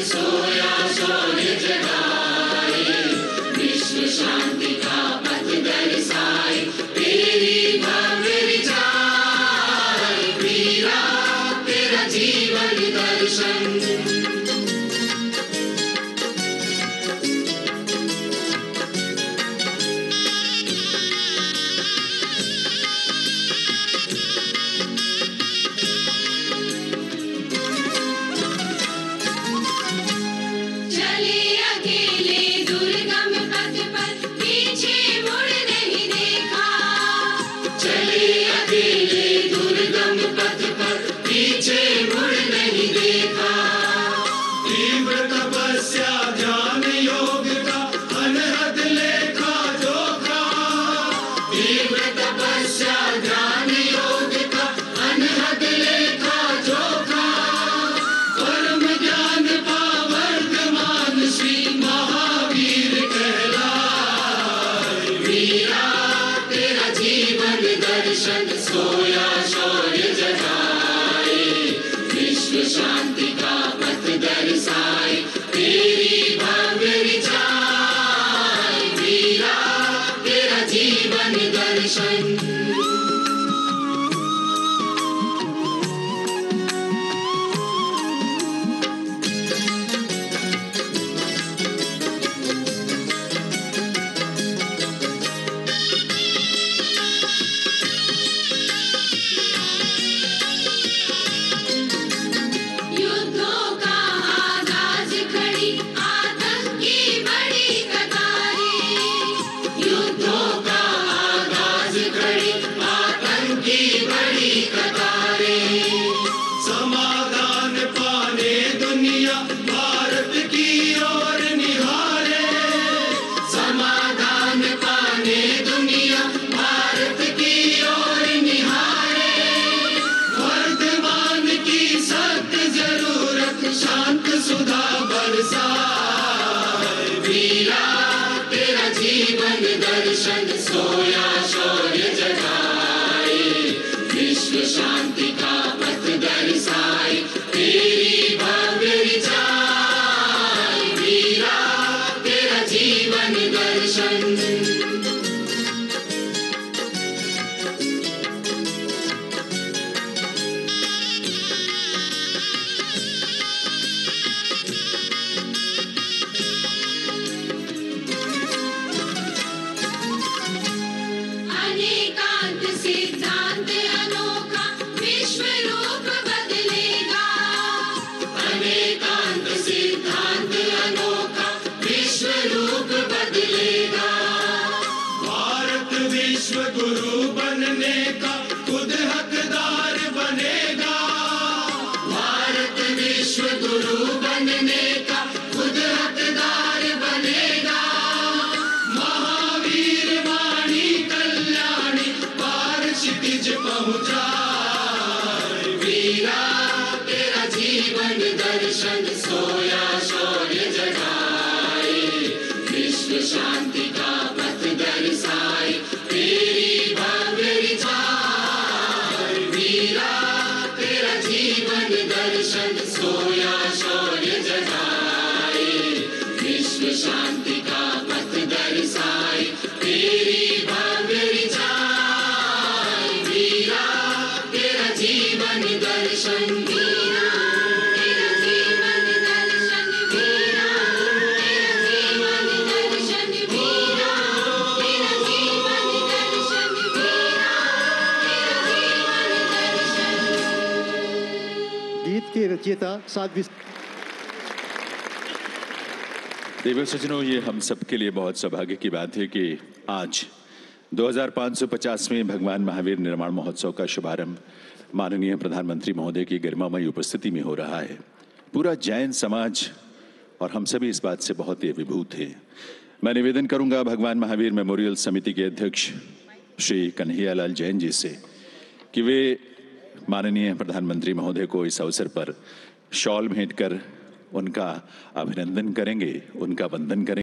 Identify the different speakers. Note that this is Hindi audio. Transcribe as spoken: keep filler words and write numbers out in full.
Speaker 1: सोया शौर्य जगाए, विश्व शांति का पथ दर्शाए, तेरी भव्य विचार वीरा, तेरा जीवन दर्शन। पीछे मुड़ नहीं देखा, तीव्र तपस्या ध्यान योग का अनहद लेखा जोखा, तीव्र तपस्या ध्यान योग का अनहद लेखा जोखा, परम ज्ञान पावर्तमान श्री महावीर कहलाए, वीरा तेरा जीवन दर्शन सोया शौर्य जगाए, विश्व शांति का पथ दर्शाए, तेरी भव्य विचार वीरा, तेरा जीवन दर्शन। समाधान पाने दुनिया भारत की ओर निहारे, समाधान पाने दुनिया भारत की ओर निहारे, वर्तमान की सख्त जरूरत शांत सुधा बरसाए, वीरा तेरा जीवन दर्शन सोया शौर्य जगाए, विश्व शांति का पथ दर्शाए, तेरी भव्य विचार वीरा, तेरा जीवन दर्शन। अनेकांत सिद्धांत अनोखा विश्व रूप बदलेगा, अनेकांत सिद्धांत अनोखा विश्व रूप बदलेगा, भारत विश्व गुरु बनने का खुद हकदार बनेगा, भारत विश्व गुरु बनने का खुद हकदार बनेगा, महावीर वाणी कल्याणी पार क्षितिज पहुंचाए, वीरा तेरा जीवन दर्शन सोया शौर्य जगाए, विश्व शांति का पथ दर्शाए, तेरी भव्य विचार वीरा, तेरा जीवन दर्शन सोया शौर्य जगाए, विश्व शांति का पथ दर्शाए, तेरी भव्य विचार वीरा, तेरा जीवन दर्शन। वीरा तेरा जीवन दर्शन, वीरा तेरा जीवन दर्शन, वीरा तेरा जीवन दर्शन, वीरा तेरा जीवन दर्शन।
Speaker 2: गीत के रचयिता साध्वी।
Speaker 3: देवर सज्जनों, ये हम सबके लिए बहुत सौभाग्य की बात है कि आज दो हज़ार पाँच सौ पचासवें भगवान महावीर निर्माण महोत्सव का शुभारंभ माननीय प्रधानमंत्री महोदय की गरिमामयी उपस्थिति में हो रहा है। पूरा जैन समाज और हम सभी इस बात से बहुत ही अभिभूत हैं। मैं निवेदन करूंगा भगवान महावीर मेमोरियल समिति के अध्यक्ष श्री कन्हैयालाल जैन जी से कि वे माननीय प्रधानमंत्री महोदय को इस अवसर पर शॉल भेंट कर उनका अभिनंदन करेंगे, उनका वंदन करेंगे।